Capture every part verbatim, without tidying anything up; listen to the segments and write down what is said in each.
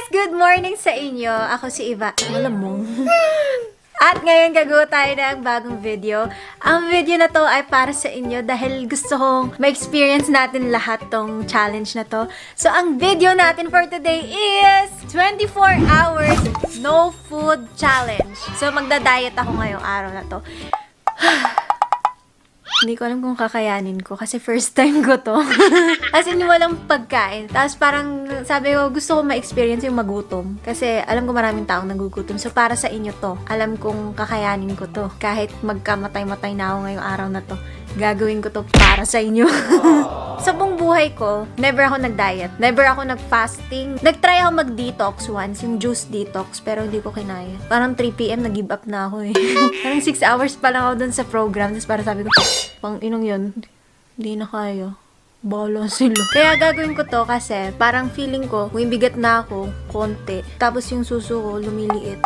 Good morning sa inyo. Ako si Iva. Malamong. At ngayon gagawa tayo ng bagong video. Ang video na to ay para sa inyo dahil gusto kong ma-experience natin lahat tong challenge na to. So, ang video natin for today is twenty-four hours no food challenge. So, magda-diet ako ngayong araw na to. Hindi ko alam kung kakayanin ko kasi first time ko to. As in, walang pagkain. Tapos parang sabi ko, gusto ko ma-experience yung magutom. Kasi alam ko maraming taong nagugutom. So para sa inyo to, alam kong kakayanin ko to. Kahit magkamatay-matay na ako ngayong araw na to, gagawin ko to para sa inyo. Sa buong buhay ko, never ako nag-diet. Never ako nag-fasting. Nag-try ako mag-detox once, yung juice detox, pero hindi ko kinaya. Parang three p m nag-give up na ako eh. Parang six hours pa lang ako dun sa program. Tapos parang sabi ko, pang inong yun, hindi na kaya. Bala sila. Kaya gagawin ko to kasi parang feeling ko, kung bigat na ako, konti. Tapos yung suso ko, lumiliit.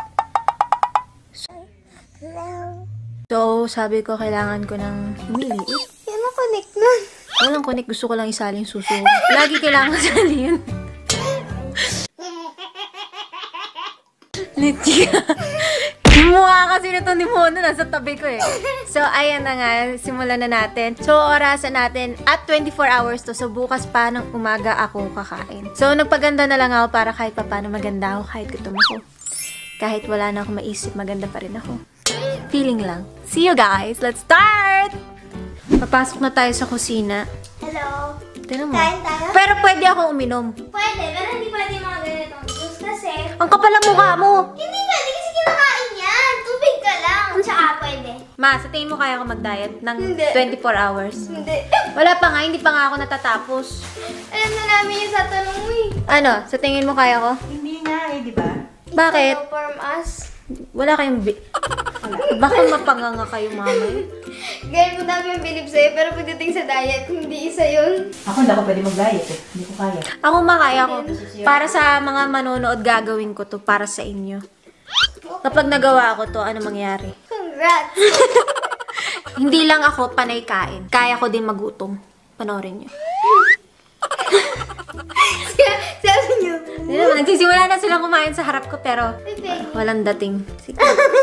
So, sabi ko, kailangan ko ng lumiliit. Yan ang connect nun. Walang connect, gusto ko lang isali yung suso. Lagi kailangan sali yun. Litya. Yung mukha kasi nito ni Mono, nasa tabi ko eh. So, ayan na nga, simulan na natin. So, orasan natin at twenty-four hours to. So, bukas pa ng umaga ako kakain. So, nagpaganda na lang ako para kahit paano maganda ako, kahit gutom ako. Kahit wala na ako maisip, maganda pa rin ako. Feeling lang. See you guys! Let's start! Papasok na tayo sa kusina. Hello. Tignan mo. Kain tayo? Pero pwede akong uminom. Pwede, pero hindi pwede mga ganitong juice kasi... Ang kapal ang mukha mo! Hindi pwede kasi kinakain yan. Tubig ka lang. Tsaka pwede. Ma, sa tingin mo kaya ako mag-diet ng Hindi. twenty-four hours? Hindi. Wala pa nga, hindi pa nga ako natatapos. Alam na namin yung sa tanong mo eh. Ano, sa tingin mo kaya ko? Hindi nga eh, di ba? Bakit? Hello from us. Wala kayong bi... Baka mapanganga kayo, mama. Ganyan mo dami yung bilib sa'yo, pero pagdating sa diet, hindi isa yun. Ako hindi ako pwede mag-diet eh. Hindi ko kaya. Ako makaya ko. Para sa mga manonood, gagawin ko to para sa inyo. Kapag nagawa ko to, ano mangyari? Congrats! Hindi lang ako panay kain. Kaya ko din magutom. Panoorin nyo. Sabi niyo. Hindi naman, nagsisimula na silang kumain sa harap ko, pero Bebe. walang dating. Sige.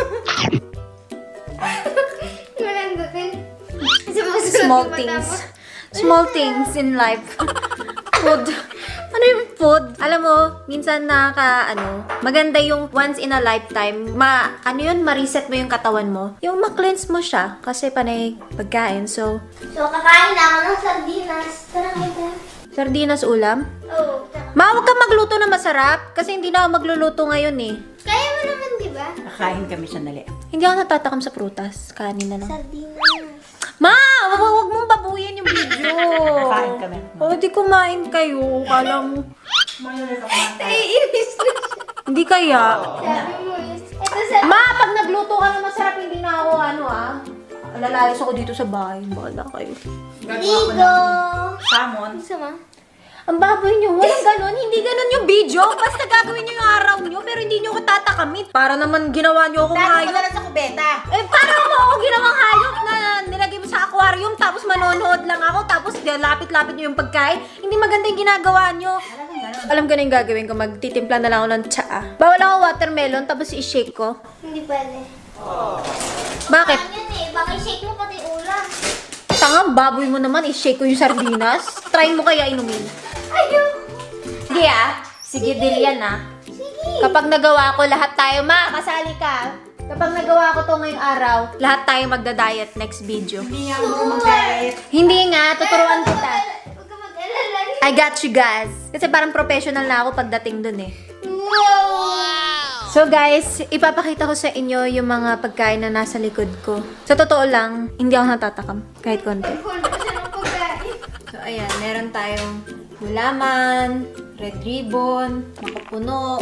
Walang dating. Sumusunod Small yung mata things. mo. Small things in life. Food. Ano yung food? Alam mo, minsan nakaka, ano, maganda yung once in a lifetime, ma, ano yun, ma-reset mo yung katawan mo. Yung ma-cleanse mo siya, kasi panay pagkain. So, So, kakain na ako ng sardinas. Tara, kita. sardinas ulam. Oo. Tsaka. Ma, huwag kang magluto na masarap, kasi hindi na ako magluluto ngayon eh. Kaya mo naman, di ba? Kakain kami sandali. Hindi ako natatakam sa prutas. Kanin na lang. Sardinas. Ma! Wag, wag mong babuyin yung video. Kakain kami. O, di kumain kayo. Kala mo. Ay, inis na siya. Hindi kaya. Sabi mo is. Ito sa... Ma, pag nagluto ka na masarap, hindi na ako ano ah. Lalayas ako dito sa bahay. Bahala kayo. Ligo! Salmon. Isa ma? Ang baboy nyo, walang ganon. Hindi ganon yung video. Basta gagawin nyo yung araw nyo, pero hindi nyo ako tatakamit. Para naman ginawa nyo akong Tago hayop. ka na lang sa kubeta. Eh, para mo ako ginawang hayop na nilagay mo sa aquarium, tapos manonood lang ako, tapos lapit-lapit nyo yung pagkain. Hindi maganda yung ginagawa nyo. Alam ko na yung gagawin ko, magtitimpla na lang ako ng tsaa. Bawal ako watermelon, tapos i-shake ko. Hindi pwede. Bakit? Ano yun eh? Baka shake mo pati ulam. Tanga, baboy mo naman, i-shake ko yung sardinas. Try mo kaya inumin. Ayoko. Sige ah. Sige, deal yan ah. Sige. Kapag nagawa ko, lahat tayo, ma, kasali ka. Kapag nagawa ko to ngayong araw, lahat tayo magda-diet next video. Hindi nga ako mag-diet. Hindi nga, tuturuan kita. Huwag ka mag-alala. I got you guys. Kasi parang professional na ako pagdating dun eh. Wow! So guys, ipapakita ko sa inyo yung mga pagkain na nasa likod ko. Sa totoo lang, hindi ako natatakam. Kahit konti. Hold ko siya ng pagkain. So ayan, meron tayong gulaman, red ribbon, makapuno.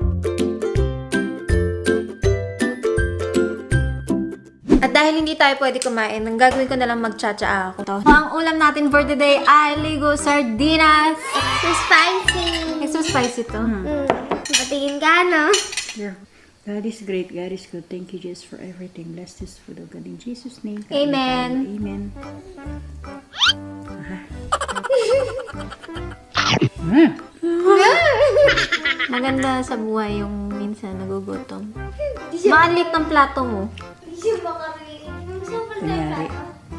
At dahil hindi tayo pwede kumain, ang gagawin ko na lang magtsatsaa ako. So, ang ulam natin for today ay ligo sardinas. So spicy. It's so spicy to. Mm. Patingin ka, no? Yeah. God is great. God is good. Thank you, Jesus, for everything. Bless this food of God in Jesus' name. Amen. Amen. Aha. Mm. Maganda sa buhay yung minsan nagugutom. Di siya, Maalit ng plato mo. di siya makarinig. Super Kunyari.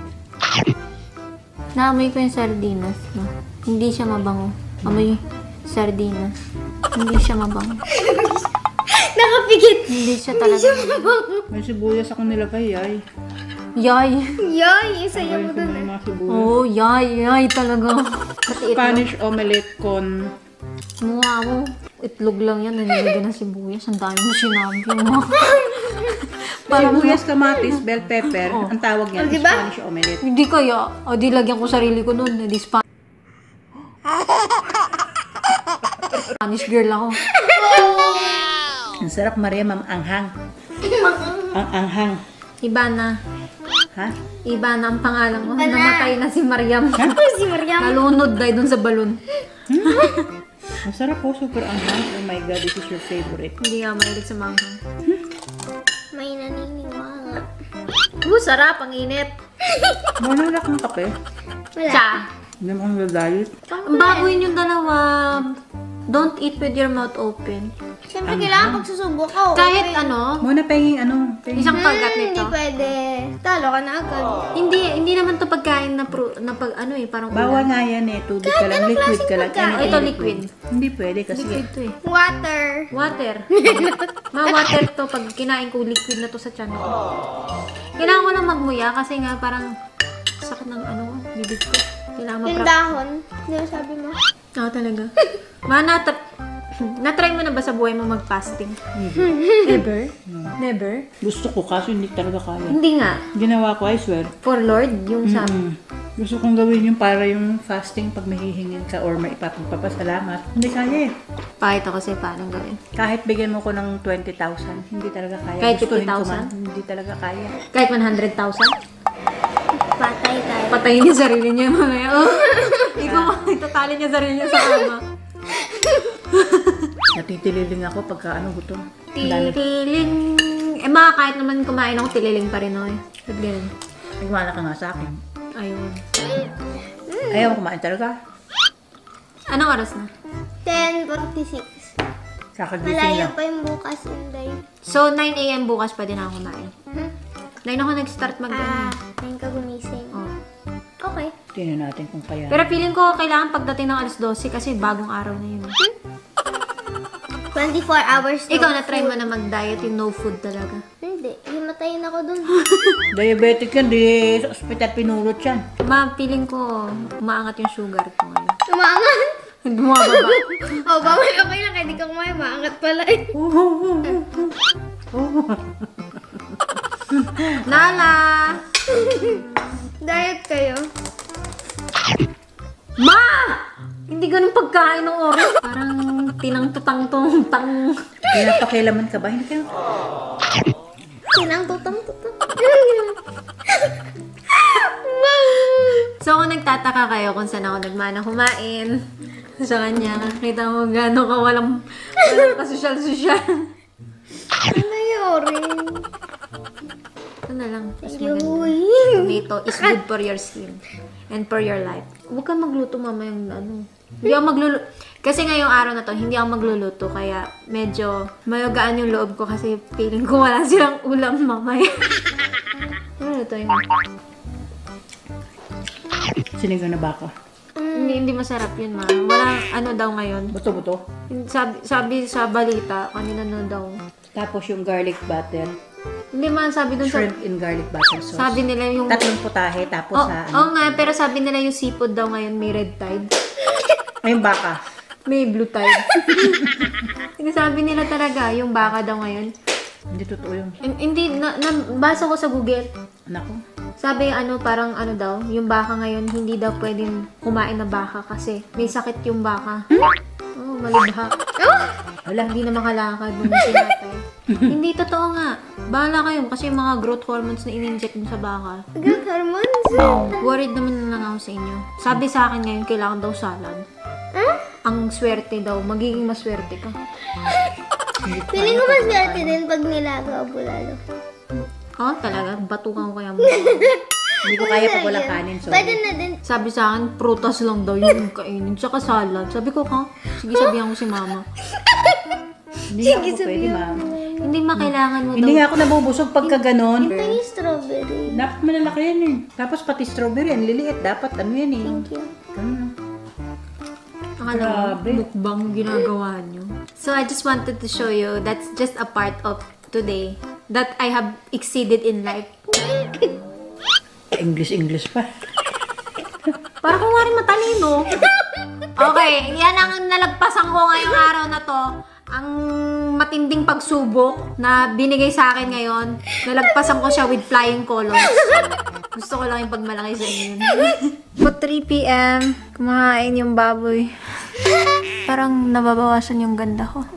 Naamoy ko yung sardinas, no? Hindi siya mabango. Amoy sardinas. Hindi siya mabango. Nakapikit. Hindi siya talaga mabango. May sibuyas akong nilagay, ay. Yay! Yoy, isaya mo Lagay ko dun na yung ah. mga sibuyas. Oh, yay, yay talaga. Pati itlog. Spanish omelette con... Mukha mo. Itlog lang yan. Nanilagyan ng sibuyas. Ang dami mo sinabi mo. Parang Sibuyas, kamatis, bell pepper. Oh. Ang tawag Oh, niyan, diba? Spanish omelette. Hindi kaya. O di lagyan ko sarili ko nun. Hindi spa- Spanish girl ako. Ang sarap, Maria, ma'am. Anghang. Ang anghang. Iba na. Ha? Iba na ang pangalan ko. Iba na. Namatay na si Mariam. Si Mariam. Nalunod dahil dun sa balon. Ang sarap po, super anghang. Oh my God, this is your favorite. Hindi nga mahilig sa manghang. May naniniwala. Uh, sarap. Ang init. Wala na kang kape. Wala. Cha. Hindi mo kang dadayot. Ang baboy yung dalawa. Don't eat with your mouth open. Siyempre, kailangan pagsusubok ko. Kahit ano, Muna pahinging ano. Pahinging. isang kagat Hmm, nito. hindi pwede. Talo ka na agad. Hindi hindi naman to pagkain na, pro, na pag ano eh, parang Bawal ulam. nga yan eh. Tubig ka lang. Liquid ka lang. pagkain? Anything Ito, liquid. Hindi pwede kasi Liquid to eh. Water. Water. Ma water to pag kinain ko liquid na to sa tiyan ko. Kailangan ko lang magmuya kasi nga parang sakit ng ano, bibig ko. Kailangan Yung ma-prep. dahon. Di ba sabi mo? Oo, talaga. Ma, nat- na-try mo na ba sa buhay mo mag-fasting? Never? Never? gusto ko kaso hindi talaga kaya. Hindi nga. Ginawa ko, I swear. For Lord, yung sa... Mm. Gusto kong gawin yung para yung fasting pag may hihingin ka or may ipapagpapasalamat. Hindi kaya eh. Pakita ko sa'yo paano gawin. Kahit bigyan mo ko ng twenty thousand, hindi talaga kaya. Kahit Gustuhin ko fifty thousand? man, hindi talaga kaya. Kahit one hundred thousand? Patay tayo. Patayin niya sarili niya mamaya. Oh, ikaw, itatali niya sarili niya sa kama. Natitililing ako pagka ano gutom. Ang dami. Tililing. Eh, mga kahit naman kumain ako, tililing pa rin ako eh. Ba't ganun? Nagmana ka nga sa akin. Ayun. Ayaw ko kumain talaga. Anong oras na? ten forty-six. Kakagising Malayo lang. pa yung bukas, Inday. So, nine a.m. bukas pa din ako kumain. Hmm? nine ako nag-start mag Ah, ngayon ka gumising. Oh. Okay. Tingnan natin kung kaya. Pero feeling ko kailangan pagdating ng alas twelve kasi bagong araw na yun. twenty-four hours no Ikaw na-try mo food. na mag-diet yung no food talaga. Hindi. Himatayin ako dun. Diabetic yan, di sa ospital pinulot yan. Ma, feeling ko umaangat yung sugar ko ngayon. Umangat. Bumababa. Oh, bawal okay lang. Kaya di ka kumain. Maangat pala eh. Nala! Diet kayo. Ma! Hindi ganun pagkain ng oras. Parang tinang-tutang-tong tang. Pinapakilaman ka ba? Hindi ka. Sinang tutang-tutang. So, kung nagtataka kayo kung saan ako nagmana kumain sa kanya, nakita mo gano'n ka walang, walang kasosyal-sosyal. Ano yun? Ito na lang. Mas Thank you. maganda. Tomato is good for your skin and for your life. Huwag kang magluto mama yung ano. Hindi ako magluluto. Kasi ngayong araw na to, hindi ako magluluto. Kaya medyo mayagaan yung loob ko kasi feeling ko wala silang ulam mamaya. Ano to yung... Sinigang na baka. Hindi, hindi masarap yun, ma. Walang ano daw ngayon. Buto-buto. Sabi, sabi sa balita, kanina na daw. Tapos yung garlic butter. Hindi man, sabi dun sa... Shrimp in garlic butter sauce. Sabi nila yung... Tatlong putahe, tapos Oh, sa oh ano. nga, pero sabi nila yung seafood daw ngayon may red tide. Ay, yung baka. May blue tide. Sinasabi nila talaga, yung baka daw ngayon. Hindi totoo yun. Hin- Hindi, na, nabasa ko sa Google. Nako. Sabi ano, parang ano daw, yung baka ngayon, hindi daw pwedeng kumain na baka kasi may sakit yung baka. Oh, malibha. Wala. Hindi na makalakad nung sinatay. Hindi, totoo nga. Bahala kayo kasi yung mga growth hormones na in-inject mo sa baka. Growth hormones? Worried naman na lang ako sa inyo. Sabi sa akin ngayon, kailangan daw salad. Huh? Ang swerte daw, magiging maswerte ka. Feeling ko maswerte din pag nilaga o bulalo. Oh, talaga? Batukan ko kaya mo. Hindi ko kaya pag walang kanin. So. Pwede na din. Sabi sa akin, prutas lang daw yung kainin. Tsaka salad. Sabi ko, ha? Sige, sabihan ko si mama. Hindi ako pwede, ma'am. Hindi makailangan mo Hindi daw. nga ako nabubusog pagka ganon. Ito yung strawberry. Dapat malalaki yan eh. Tapos pati strawberry, ang liliit. Dapat ano yan eh. Thank you. Ganun. Ang ano, Grabe. mukbang ginagawa nyo. So, I just wanted to show you, that's just a part of today that I have exceeded in life. English-English pa. Para kung nga rin matalino. Okay, yan ang nalagpasan ko ngayong araw na to. Ang matinding pagsubok na binigay sa akin ngayon. Nalagpasan ko siya with flying colors. Gusto ko lang yung pagmalaki sa inyo. Po three p m kumakain yung baboy. Parang nababawasan yung ganda ko.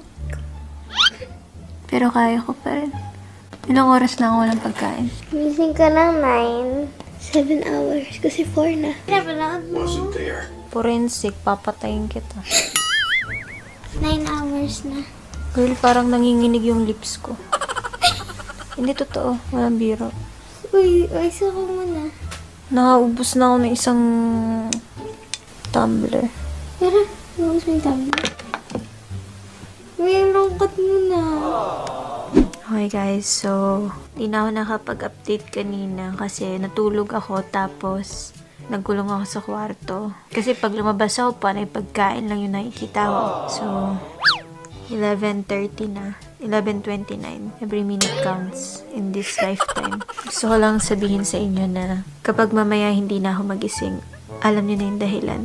Pero kaya ko pa rin. Ilang oras na ako walang pagkain. Missing ka ng nine. seven hours. Kasi four na. Napalakad mo. Forensic, papatayin kita. nine hours na. Girl, parang nanginginig yung lips ko. Hindi totoo. Walang biro. Uy, uy, isa ko muna. Nakaubos na ako ng isang tumbler. Pero, nabos mo yung tablet. Uy, ang lungkot mo na. Okay guys, so di na ako nakapag-update kanina kasi natulog ako tapos nagkulong ako sa kwarto. Kasi pag lumabas ako, panay pagkain lang yung nakikita ko. So, eleven thirty na. eleven twenty-nine. Every minute counts in this lifetime. Gusto ko lang sabihin sa inyo na kapag mamaya hindi na ako magising, alam niyo na yung dahilan.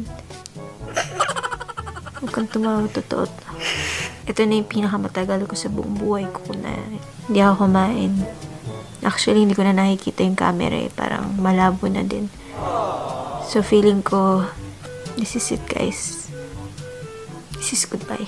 Huwag kang tumawa, totoo. Ito na yung pinakamatagal ko sa buong buhay ko na hindi ako kumain. Actually, hindi ko na nakikita yung camera eh. Parang malabo na din. So, feeling ko, this is it, guys. This is goodbye.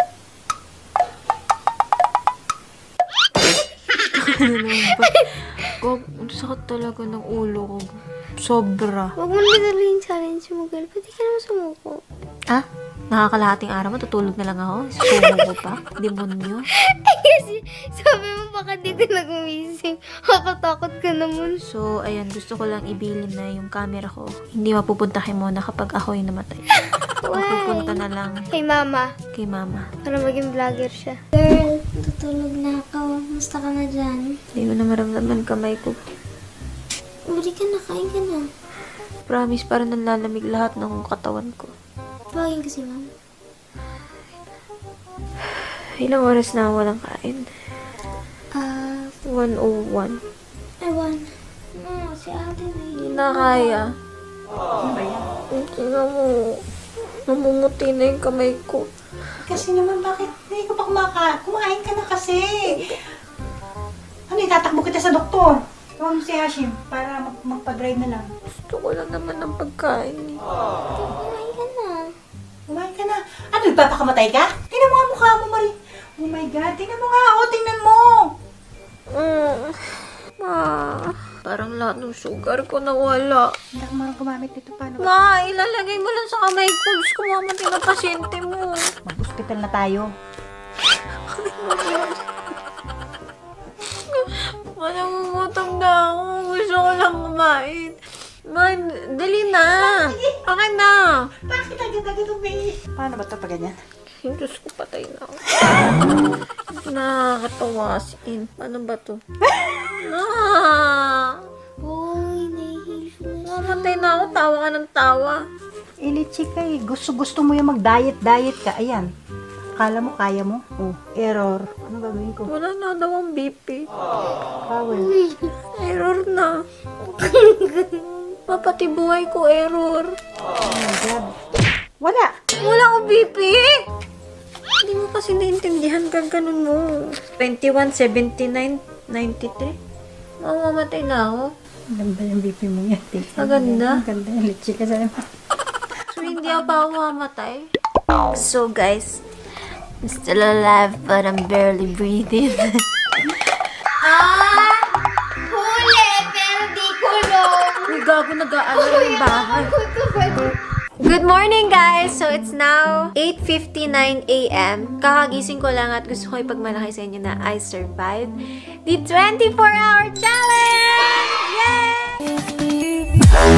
Ano naman ba? Gog, ang sakit talaga ng ulo ko. Sobra. Huwag mo nagdala yung challenge mo, girl. Pwede ka naman sumuko. Ah? Nakakalahating araw, matutulog na lang ako. Sumo ko pa. Demonyo. Kasi, sabi mo baka di ka na gumising. Nakatakot ka naman. So, ayan, gusto ko lang ibilin na yung camera ko. Hindi mapupunta kay Mona kapag ako yung namatay. Mapupunta na lang Kay mama. kay mama. Para maging vlogger siya. Girl, tutulog na ako. Musta ka na dyan? Hindi ko na maramdaman kamay ko. Budi ka na, kain ka na. Promise, parang nanlalamig lahat ng katawan ko. Tawagin kasi mama. Ilang oras na ako walang kain? Ah, one oh one. I want. No, si ate na Hindi na kaya. Hindi na mo. Namumuti na yung kamay ko. Kasi naman, bakit hindi ko pa kumaka? Kumain ka na kasi. Ano, itatakbo kita sa doktor. Tawag mo si Hashim para mag magpa-drive na lang. Gusto ko lang naman ng pagkain. Kumain ka na. Kumain ka na. Ano, ipapakamatay ka? Tingnan mo nga mukha mo, Marie. Oh my God, tingnan mo nga. Oh, tingnan mo. Mm. Ma, parang lahat ng sugar ko nawala. Hindi ako marang gumamit nito. Paano ba? Ma, ilalagay mo lang sa kamay ko. Diyos ko, mamatay na pasyente mo. Mag-hospital na tayo. Manangungutom na ako. Gusto ko lang kumain. Ma, dali na. Okay na. Bakit agad-agad umi? Paano ba ito pa ganyan? Diyos ko, patay na ako. Nakakatawa si In. Ano ba to? Na. Uy, nahihilo na. Mamatay na ako. Tawa ka ng tawa. Ilitsi ka eh. Gusto-gusto mo yung mag-diet-diet ka. Ayan. Akala mo, kaya mo? Oh, error. Ano gagawin ko? Wala na daw ang B P. Bawal. Error na. Mapati buhay ko, error. Oh my God. Wala. Wala akong B P. Hindi mo kasi naintindihan ka ganun mo. twenty-one, seventy-nine, ninety-three. Mamamatay na ako. Ang ganda yung B P mo yan. Ang ganda. Ang ganda yung litsi ka sa naman. So, hindi ako pa ako mamamatay. So, guys, I'm still alive, but I'm barely breathing. Ah! Huli! Pero di kulong! Uy, gago, nag-aalala yung bahay. Pwede. Good morning, guys! So, it's now eight fifty-nine a m Kakagising ko lang at gusto ko ipagmalaki sa inyo na I survived the twenty-four hour challenge! Yay! Bye.